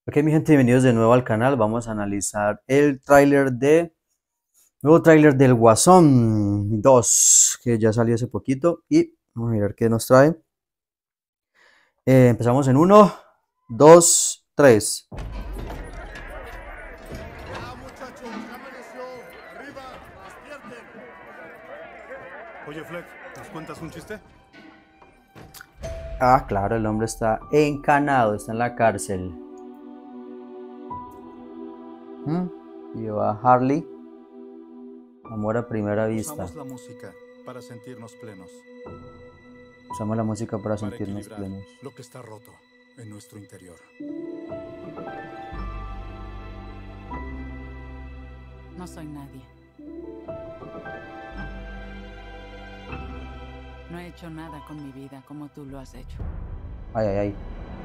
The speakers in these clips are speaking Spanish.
Ok, mi gente, bienvenidos de nuevo al canal. Vamos a analizar el nuevo tráiler del Guasón 2, que ya salió hace poquito. Y vamos a mirar qué nos trae. Empezamos en 1, 2, 3. Ya, muchachos, ya amaneció. Arriba, despierten. Oye, Fleck, ¿nos cuentas un chiste? Ah, claro, el hombre está encanado, está en la cárcel. Lleva a Harley. Amor a primera vista. Usamos la música para sentirnos plenos, Usamos la música para para sentirnos equilibrar plenos. lo que está roto en nuestro interior. No soy nadie. No he hecho nada con mi vida como tú lo has hecho. Ay, ay, ay.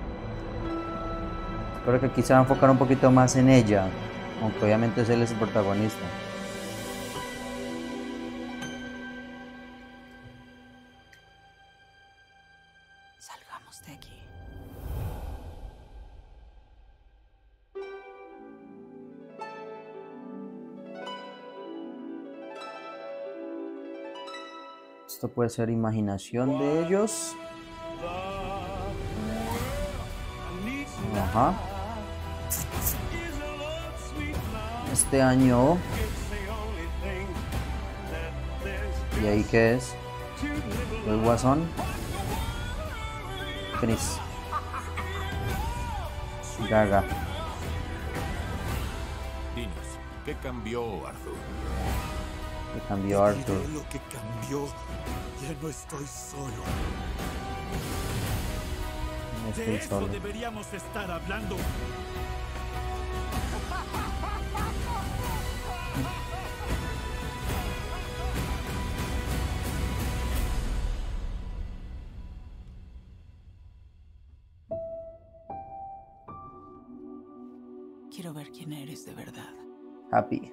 Creo que aquí se va a enfocar un poquito más en ella, aunque obviamente es él es el protagonista. Salgamos de aquí. Esto puede ser imaginación de ellos. Ajá. Este año. ¿Y ahí qué es? El Guasón. Chris. Gaga. Dinos, ¿qué cambió, Arthur? Que cambió a Arthur. Diré lo que cambió. Ya no estoy solo. No estoy De eso solo. deberíamos estar hablando. Quiero ver quién eres de verdad. Happy.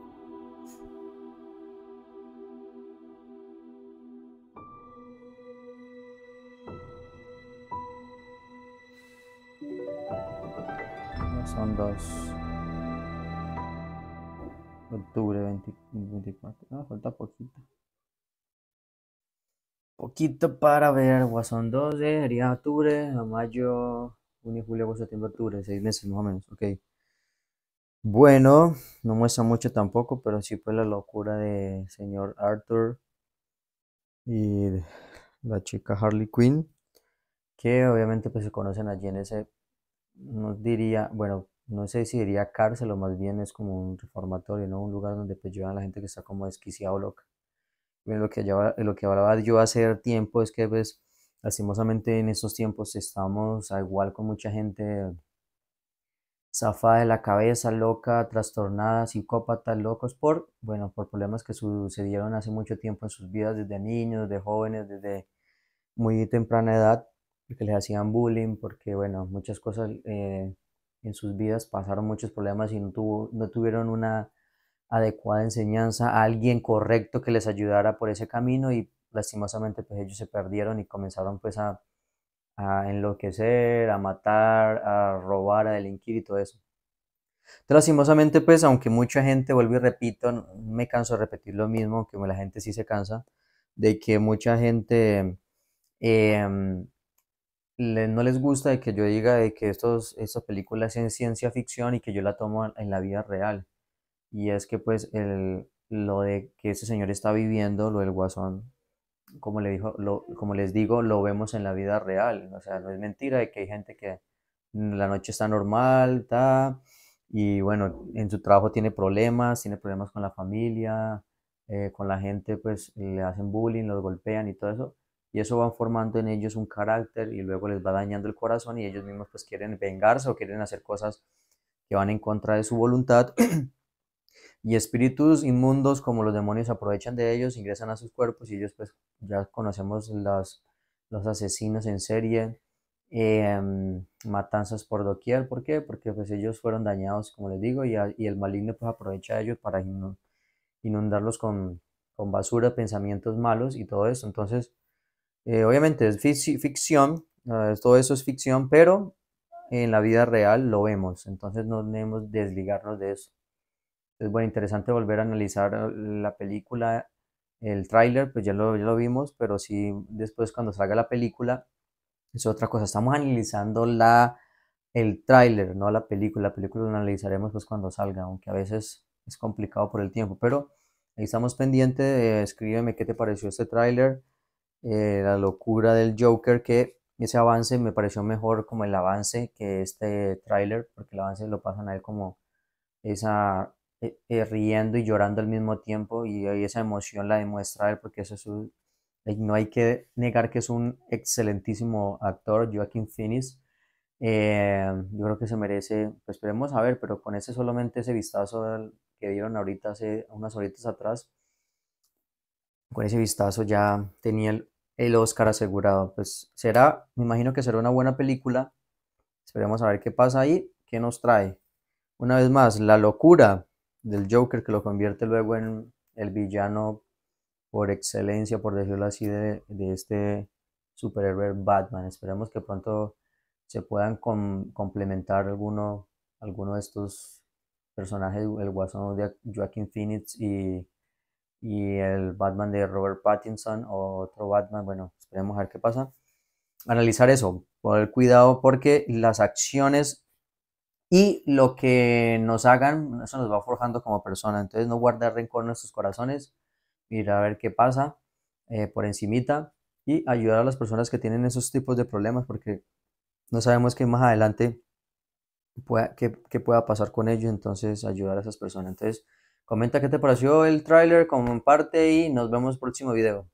Son 2. Octubre 24. No, falta poquito. Poquito para ver. Guasón 2 sería octubre, a mayo, junio, julio, agosto, septiembre, octubre. 6 meses más o menos. Ok. Bueno, no muestra mucho tampoco, pero sí pues la locura de señor Arthur y de la chica Harley Quinn, que obviamente pues se conocen allí en ese, no diría, bueno, no sé si diría cárcel o más bien es como un reformatorio, ¿no? Un lugar donde pues llevan a la gente que está como desquiciado o loca. Bien, lo que hablaba yo hace tiempo es que pues lastimosamente en estos tiempos estamos a igual con mucha gente zafada de la cabeza, loca, trastornada, psicópatas, locos por, bueno, por problemas que sucedieron hace mucho tiempo en sus vidas, desde niños, de jóvenes, desde muy temprana edad, porque les hacían bullying, porque, bueno, muchas cosas en sus vidas pasaron muchos problemas y no tuvieron una adecuada enseñanza, alguien correcto que les ayudara por ese camino y lastimosamente pues ellos se perdieron y comenzaron pues a enloquecer, a matar, a robar, a delinquir y todo eso. Entonces, lastimosamente, pues, aunque mucha gente, vuelvo y repito, no me canso de repetir lo mismo, aunque la gente sí se cansa, de que mucha gente em, no les gusta de que yo diga de que estas películas son ciencia ficción y que yo la tomo en la vida real. Y es que, pues, lo de que ese señor está viviendo, lo del Guasón, como les digo, lo vemos en la vida real. O sea, no es mentira de que hay gente que en la noche está normal, está, y bueno, en su trabajo tiene problemas con la familia, con la gente, pues le hacen bullying, los golpean y todo eso. Y eso va formando en ellos un carácter y luego les va dañando el corazón y ellos mismos pues quieren vengarse o quieren hacer cosas que van en contra de su voluntad. Y espíritus inmundos como los demonios aprovechan de ellos, ingresan a sus cuerpos y ellos pues ya conocemos los asesinos en serie, matanzas por doquier. ¿Por qué? Porque pues ellos fueron dañados, como les digo, y el maligno pues aprovecha de ellos para inundarlos con basura, pensamientos malos y todo eso. Entonces, obviamente es ficción, todo eso es ficción, pero en la vida real lo vemos, entonces no debemos desligarnos de eso. Es bueno, interesante volver a analizar la película, el tráiler, pues ya lo vimos, pero sí después cuando salga la película es otra cosa. Estamos analizando el tráiler, no la película. La película la analizaremos pues cuando salga, aunque a veces es complicado por el tiempo, pero ahí estamos pendientes. Escríbeme qué te pareció este tráiler, la locura del Joker, que ese avance me pareció mejor como el avance que este tráiler, porque el avance lo pasan a él como esa riendo y llorando al mismo tiempo y esa emoción la demuestra él porque eso es no hay que negar que es un excelentísimo actor, Joaquin Phoenix. Yo creo que se merece, pues esperemos a ver, pero con ese solamente ese vistazo que dieron ahorita hace unas horitas atrás, con ese vistazo ya tenía el Oscar asegurado. Pues será, me imagino que será una buena película. Esperemos a ver qué pasa ahí, qué nos trae. Una vez más, la locura del Joker que lo convierte luego en el villano por excelencia, por decirlo así, de este superhéroe Batman. Esperemos que pronto se puedan complementar alguno de estos personajes, el Guasón de Joaquin Phoenix y el Batman de Robert Pattinson o otro Batman. Bueno, esperemos a ver qué pasa. Analizar eso, poner cuidado porque las acciones y lo que nos hagan, eso nos va forjando como persona. Entonces no guardar rencor en nuestros corazones, mirar a ver qué pasa por encimita y ayudar a las personas que tienen esos tipos de problemas porque no sabemos qué más adelante qué pueda pasar con ellos, entonces ayudar a esas personas. Entonces comenta qué te pareció el tráiler, comparte y nos vemos en el próximo video.